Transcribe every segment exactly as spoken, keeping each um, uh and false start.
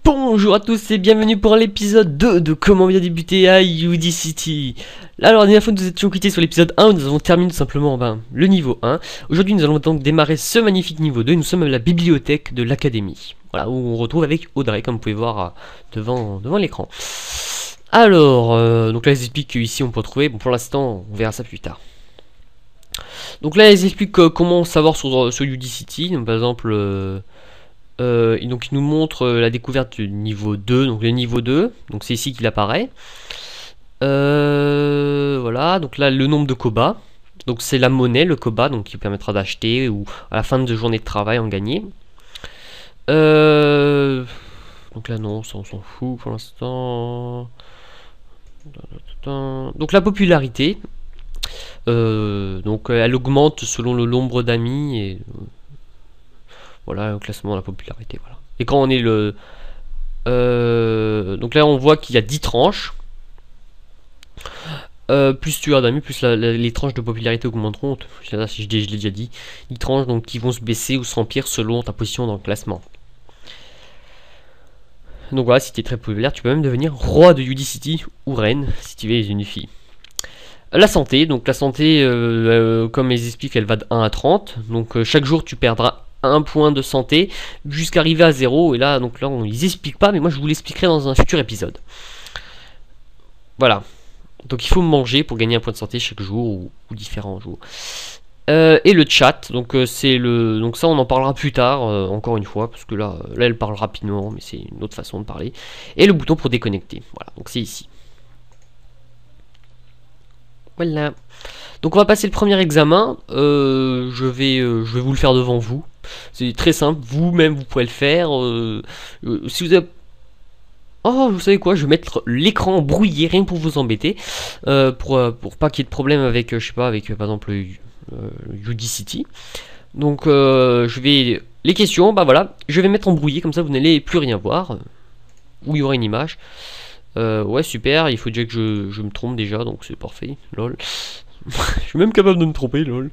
Bonjour à tous et bienvenue pour l'épisode deux de Comment bien débuter à Udicity. Alors la dernière fois nous étions quittés sur l'épisode un où nous avons terminé tout simplement ben, le niveau un. Aujourd'hui nous allons donc démarrer ce magnifique niveau deux et nous sommes à la bibliothèque de l'académie. Voilà, où on retrouve avec Audrey comme vous pouvez voir euh, devant, devant l'écran. Alors, euh, donc là ils expliquent qu'ici on peut retrouver, bon pour l'instant on verra ça plus tard. Donc là ils expliquent euh, comment savoir sur, sur Udicity, donc par exemple... Euh, Euh, et donc il nous montre euh, la découverte du niveau deux, donc le niveau deux, donc c'est ici qu'il apparaît. Euh, voilà, donc là le nombre de Koba, donc c'est la monnaie, le Koba, donc qui permettra d'acheter ou à la fin de journée de travail en gagner. Euh, donc là non, ça on s'en fout pour l'instant. Donc la popularité, euh, donc elle augmente selon le nombre d'amis et voilà, le classement de la popularité, voilà. Et quand on est le... Euh, donc là, on voit qu'il y a dix tranches. Euh, plus tu as d'amis, plus la, la, les tranches de popularité augmenteront. Là, si je, je l'ai déjà dit. dix tranches donc, qui vont se baisser ou s'empire selon ta position dans le classement. Donc voilà, si tu es très populaire, tu peux même devenir roi de Udicity ou reine, si tu es une fille. La santé, donc la santé, euh, euh, comme ils expliquent, elle va de un à trente. Donc euh, chaque jour, tu perdras un point de santé jusqu'à arriver à zéro. Et là, donc là, on les explique pas, mais moi je vous l'expliquerai dans un futur épisode. Voilà. Donc il faut manger pour gagner un point de santé chaque jour ou, ou différents jours. Euh, et le chat, donc euh, c'est le, donc ça on en parlera plus tard, euh, encore une fois, parce que là, là elle parle rapidement, mais c'est une autre façon de parler. Et le bouton pour déconnecter. Voilà, donc c'est ici. Voilà. Donc on va passer le premier examen. Euh, je vais, euh, je vais vous le faire devant vous. C'est très simple. Vous-même vous pouvez le faire. Euh, euh, si vous avez... Oh, vous savez quoi? Je vais mettre l'écran brouillé rien que pour vous embêter, euh, pour euh, pour pas qu'il y ait de problème avec, euh, je sais pas, avec euh, par exemple euh, Udicity. Donc euh, je vais les questions. Bah voilà, je vais mettre en brouillé comme ça vous n'allez plus rien voir. Où il y aura une image. Euh, ouais super. Il faut déjà que je, je me trompe déjà, donc c'est parfait. Lol. Je suis même capable de me tromper, lol.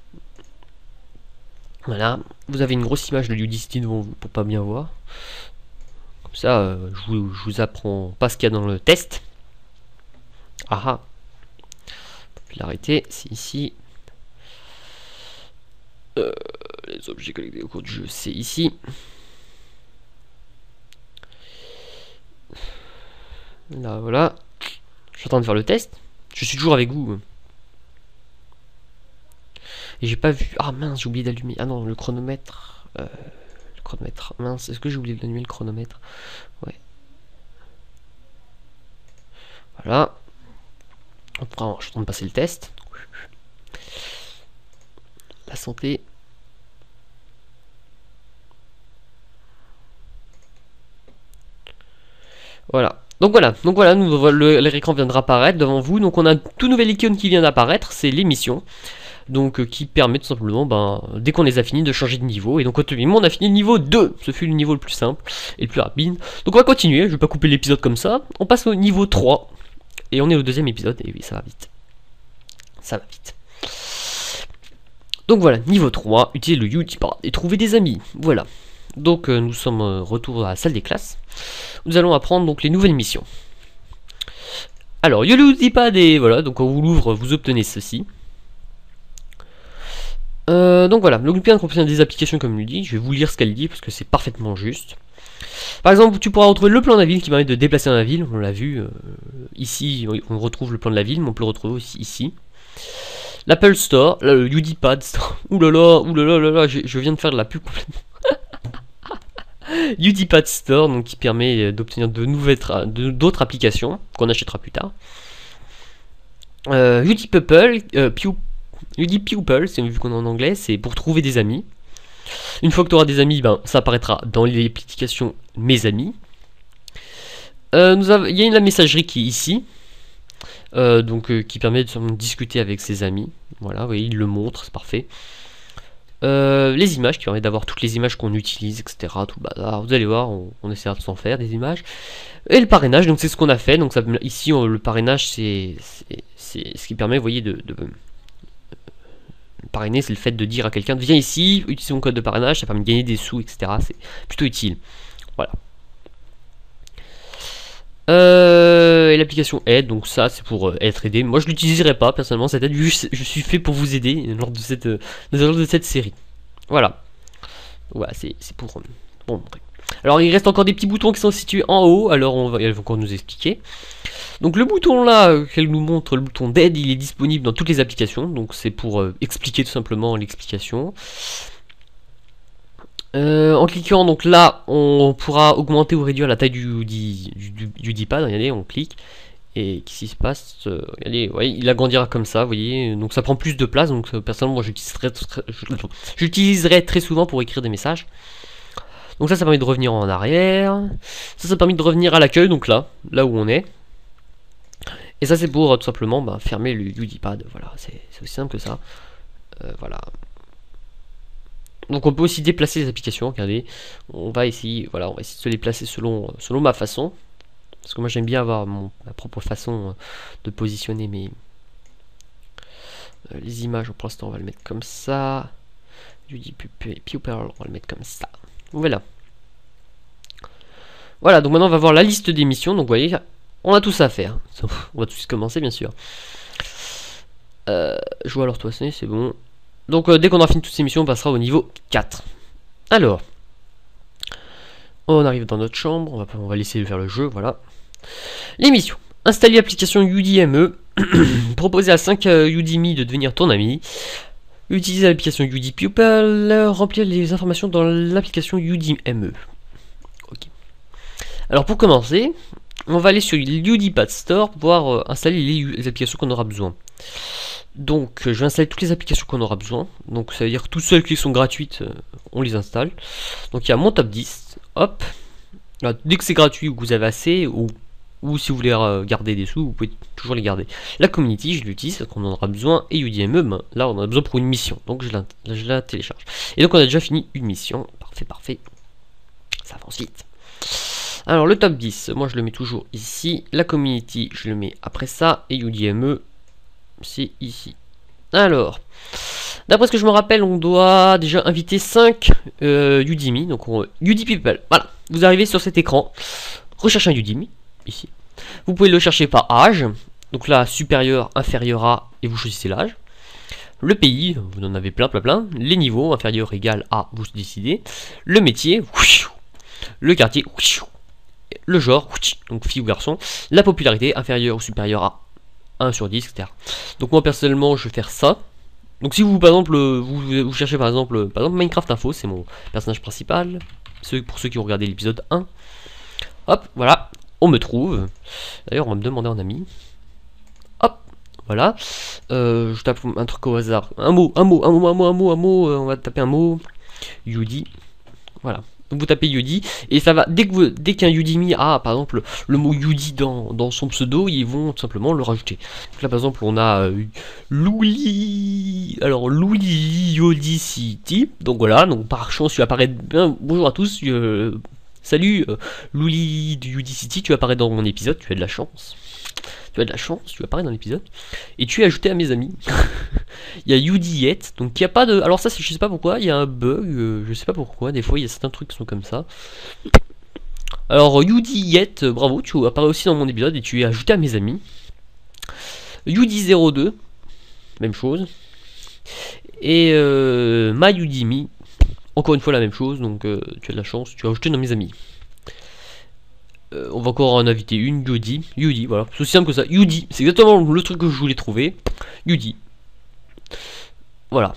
Voilà, vous avez une grosse image de Udicity devant vous pour pas bien voir. Comme ça, euh, je, vous, je vous apprends pas ce qu'il y a dans le test. Ah ah. Popularité, c'est ici. Euh, les objets collectés au cours du jeu, c'est ici. Là, voilà. Je suis en train de faire le test. Je suis toujours avec vous. Et j'ai pas vu... Ah mince, j'ai oublié d'allumer. Ah non, le chronomètre... Euh, le chronomètre... Mince, est-ce que j'ai oublié d'allumer le chronomètre? Ouais. Voilà. Enfin, je suis en train de passer le test. La santé. Voilà. Donc voilà, donc voilà, nous, le, l'écran vient de apparaître devant vous. Donc on a une toute nouvelle icône qui vient d'apparaître, c'est l'émission. Donc euh, qui permet tout simplement, ben, dès qu'on les a finis, de changer de niveau. Et donc actuellement on a fini le niveau deux. Ce fut le niveau le plus simple et le plus rapide. Donc on va continuer, je vais pas couper l'épisode comme ça. On passe au niveau trois. Et on est au deuxième épisode, et oui ça va vite. Ça va vite. Donc voilà, niveau trois, utiliser le Udipad et trouver des amis. Voilà. Donc euh, nous sommes euh, retour à la salle des classes. Nous allons apprendre donc les nouvelles missions. Alors, Udipad et voilà, donc quand vous l'ouvre, vous obtenez ceci. Euh, donc voilà, l'Olympiade contient des applications comme il dit, je vais vous lire ce qu'elle dit parce que c'est parfaitement juste. Par exemple, tu pourras retrouver le plan de la ville qui permet de déplacer dans la ville, on l'a vu, euh, ici on retrouve le plan de la ville, mais on peut le retrouver aussi ici. L'Apple Store, là, le Udipad Store, oulala, oulala, oulala, je, je viens de faire de la pub complètement. Udipad Store, donc qui permet d'obtenir de nouvelles, d'autres applications qu'on achètera plus tard. Euh, Udipupple, euh, Pew, Udipupple, c'est vu qu'on est en anglais, c'est pour trouver des amis. Une fois que tu auras des amis, ben, ça apparaîtra dans les applications Mes amis. Euh, nous avons, il y a une, la messagerie qui est ici, euh, donc euh, qui permet de discuter avec ses amis. Voilà, vous voyez, il le montre, c'est parfait. Euh, les images qui permettent d'avoir toutes les images qu'on utilise, et cetera. Tout le bazar. Vous allez voir, on, on essaiera de s'en faire des images. Et le parrainage, donc c'est ce qu'on a fait. Donc ça, ici, on, le parrainage, c'est ce qui permet, vous voyez, de, de parrainer, c'est le fait de dire à quelqu'un viens ici, utilise mon code de parrainage, ça permet de gagner des sous, et cetera. C'est plutôt utile. Voilà. Euh, et l'application aide, donc ça c'est pour euh, être aidé. Moi je l'utiliserai pas personnellement cette aide, vu que je suis fait pour vous aider lors de cette, euh, lors de cette série. Voilà. Voilà, c'est pour, pour montrer. Alors il reste encore des petits boutons qui sont situés en haut, alors on va, elle va encore nous expliquer. Donc le bouton là, euh, qu'elle nous montre, le bouton d'aide, il est disponible dans toutes les applications, donc c'est pour euh, expliquer tout simplement l'explication. Euh, en cliquant donc là, on pourra augmenter ou réduire la taille du, du, du, du D-pad, regardez, on clique, et qu'est-ce qui se passe, euh, regardez, voyez, il agrandira comme ça, vous voyez, donc ça prend plus de place, donc euh, personnellement moi j'utiliserai j'utiliserai très souvent pour écrire des messages. Donc ça, ça permet de revenir en arrière, ça, ça permet de revenir à l'accueil, donc là, là où on est. Et ça c'est pour euh, tout simplement bah, fermer le U D pad, voilà, c'est aussi simple que ça, euh, voilà. Donc on peut aussi déplacer les applications, regardez, on va essayer, voilà, on va essayer de se les placer selon, selon ma façon, parce que moi j'aime bien avoir mon, ma propre façon de positionner mes euh, les images. Pour l'instant on va le mettre comme ça, U D Pupil, on va le mettre comme ça, voilà. Voilà, donc maintenant on va voir la liste des missions, donc vous voyez, on a tout ça à faire, on va tout de suite commencer bien sûr. Euh, jouer à leur toisonner, c'est bon. Donc euh, dès qu'on aura fini toutes ces missions, on passera au niveau quatre. Alors, on arrive dans notre chambre, on va, on va laisser faire le jeu, voilà. Les missions. Installer l'application U D M E, proposer à cinq euh, Udemy de devenir ton ami, utiliser l'application U D Pupil, remplir les informations dans l'application U D M E. Ok. Alors pour commencer, on va aller sur l'UDPad Store pour pouvoir euh, installer les, les applications qu'on aura besoin. Donc je vais installer toutes les applications qu'on aura besoin. Donc ça veut dire que toutes celles qui sont gratuites, euh, on les installe. Donc il y a mon top dix. Hop. Là, dès que c'est gratuit ou que vous avez assez, ou, ou si vous voulez euh, garder des sous, vous pouvez toujours les garder. La community, je l'utilise parce qu'on en aura besoin. Et U D M E, ben, là on en a besoin pour une mission. Donc je la, je la télécharge. Et donc on a déjà fini une mission. Parfait, parfait. Ça avance vite. Alors le top dix, moi je le mets toujours ici. La community, je le mets après ça. Et U D M E, c'est ici. Alors, d'après ce que je me rappelle, on doit déjà inviter cinq euh, Udemy. Donc on, U D People, voilà. Vous arrivez sur cet écran, recherchez un Udemy, ici. Vous pouvez le chercher par âge. Donc là, supérieur, inférieur à, et vous choisissez l'âge. Le pays, vous en avez plein, plein, plein. Les niveaux, inférieur, égal à, vous décidez. Le métier, le quartier, le genre, donc fille ou garçon. La popularité, inférieure ou supérieure à un sur dix, et cetera. Donc moi personnellement je vais faire ça. Donc si vous par exemple vous, vous cherchez par exemple par exemple Minecraft Info, c'est mon personnage principal, ceux, pour ceux qui ont regardé l'épisode un. Hop, voilà, on me trouve. D'ailleurs on va me demander en ami. Hop, voilà. Euh, je tape un truc au hasard. Un mot, un mot, un mot, un mot, un mot, un mot, on va taper un mot. Yudi. Voilà. Donc vous tapez Yudi et ça va, dès que vous, dès qu'un Udemy a par exemple le mot Yudi dans, dans son pseudo, ils vont tout simplement le rajouter. Donc là par exemple on a euh, Louli, alors Louli Yodicity, donc voilà, donc par chance tu apparais bien, bonjour à tous, euh, salut euh, Louli du Yodicity, tu apparais dans mon épisode, tu as de la chance. Tu as de la chance, tu apparais dans l'épisode. Et tu es ajouté à mes amis. Il y a Udiet, donc il n'y a pas de... Alors ça, je sais pas pourquoi, il y a un bug, euh, je sais pas pourquoi, des fois il y a certains trucs qui sont comme ça. Alors Udiet, bravo, tu apparais aussi dans mon épisode et tu es ajouté à mes amis. Udi zéro deux, même chose. Et euh, MyUdemy, encore une fois la même chose, donc euh, tu as de la chance, tu es ajouté dans mes amis. Euh, on va encore en inviter une, Yudi, Yudi, voilà, c'est aussi simple que ça, Yudi, c'est exactement le truc que je voulais trouver, Yudi, voilà.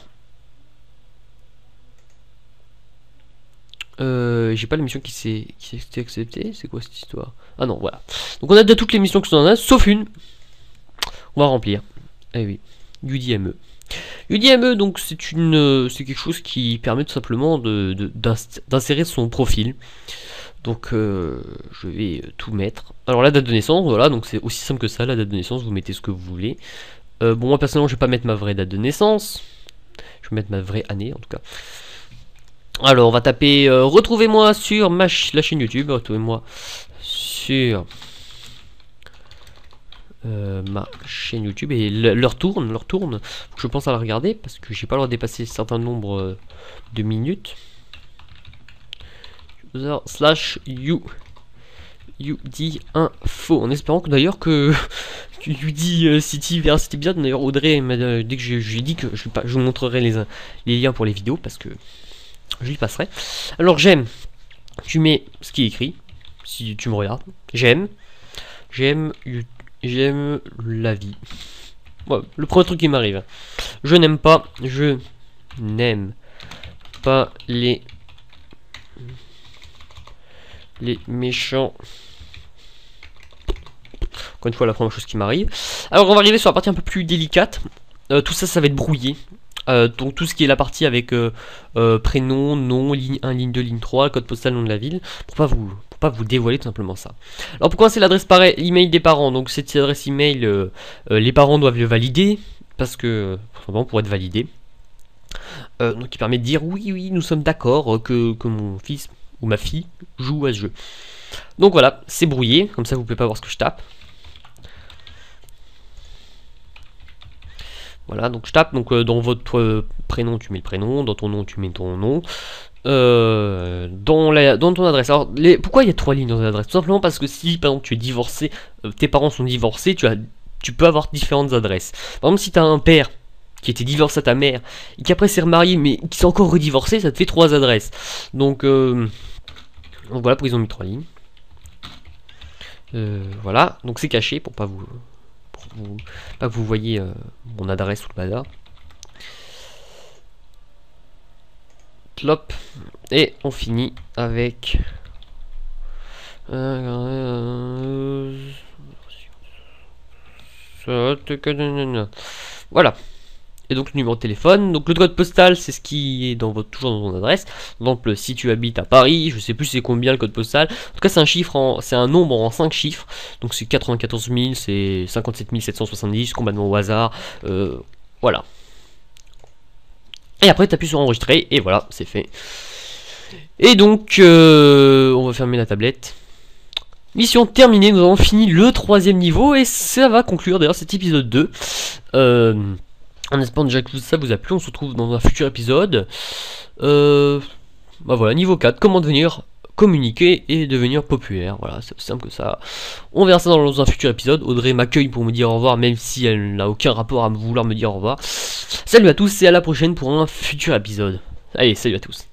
Euh, j'ai pas la mission qui s'est acceptée, c'est quoi cette histoire? Ah non, voilà. Donc on a déjà toutes les missions que sont en a, sauf une, on va remplir, eh oui, U D M E. U D M E, donc c'est une, c'est quelque chose qui permet tout simplement de, de, d'insérer son profil. Donc euh, je vais tout mettre. Alors la date de naissance, voilà, donc c'est aussi simple que ça, la date de naissance, vous mettez ce que vous voulez. Euh, bon moi personnellement je vais pas mettre ma vraie date de naissance. Je vais mettre ma vraie année en tout cas. Alors on va taper euh, retrouvez-moi sur ma ch la chaîne YouTube, retrouvez-moi sur euh, ma chaîne YouTube et leur tourne, leur tourne. Je pense à la regarder parce que j'ai pas le droit de dépasser un certain nombre euh, de minutes. Slash you U D Info. En espérant que d'ailleurs que, que U D euh, City vers cet épisode. D'ailleurs Audrey m'a euh, dès que j'ai j'ai dit que je, pas, je vous montrerai les, les liens pour les vidéos parce que je y passerai. Alors j'aime. Tu mets ce qui est écrit. Si tu me regardes. J'aime. J'aime. J'aime la vie. Ouais, le premier truc qui m'arrive. Je n'aime pas. Je n'aime pas les les méchants. Encore une fois, la première chose qui m'arrive. Alors, on va arriver sur la partie un peu plus délicate. Euh, tout ça, ça va être brouillé. Euh, donc, tout ce qui est la partie avec euh, euh, prénom, nom, ligne un, ligne deux, ligne trois, code postal, nom de la ville. Pour pas vous, pour pas vous dévoiler tout simplement ça. Alors, pourquoi c'est l'adresse pareil, email des parents? Donc, cette adresse email, euh, euh, les parents doivent le valider. Parce que, vraiment, pour être validé. Euh, donc, il permet de dire oui, oui, nous sommes d'accord euh, que, que mon fils ou ma fille joue à ce jeu. Donc voilà, c'est brouillé, comme ça vous pouvez pas voir ce que je tape. Voilà, donc je tape, donc euh, dans votre euh, prénom tu mets le prénom, dans ton nom tu mets ton nom, euh, dans, la, dans ton adresse. Alors les, pourquoi il y a trois lignes dans l'adresse? Tout simplement parce que si par exemple tu es divorcé, euh, tes parents sont divorcés, tu, as, tu peux avoir différentes adresses. Par exemple si tu as un père qui était divorcé à ta mère, et qui après s'est remarié, mais qui s'est encore redivorcé, ça te fait trois adresses. Donc, euh, donc voilà pourquoi ils ont mis trois lignes. Euh, voilà, donc c'est caché pour pas vous, pour vous pas que vous voyez euh, mon adresse ou le bazar. Clop. Et on finit avec euh, voilà. Et donc le numéro de téléphone, donc le code postal c'est ce qui est dans votre, toujours dans ton adresse. Donc si tu habites à Paris, je sais plus c'est combien le code postal. En tout cas c'est un chiffre, en, c'est un nombre en cinq chiffres. Donc c'est quatre-vingt-quatorze mille, c'est cinquante-sept mille sept cent soixante-dix, complètement au hasard. Euh, voilà. Et après tu appuies sur enregistrer et voilà, c'est fait. Et donc euh, on va fermer la tablette. Mission terminée, nous avons fini le troisième niveau et ça va conclure d'ailleurs cet épisode deux. Euh, En espérant déjà que ça vous a plu, on se retrouve dans un futur épisode. Euh, bah voilà, niveau quatre, comment devenir communiquer et devenir populaire. Voilà, c'est aussi simple que ça. On verra ça dans un futur épisode. Audrey m'accueille pour me dire au revoir, même si elle n'a aucun rapport à vouloir me dire au revoir. Salut à tous et à la prochaine pour un futur épisode. Allez, salut à tous.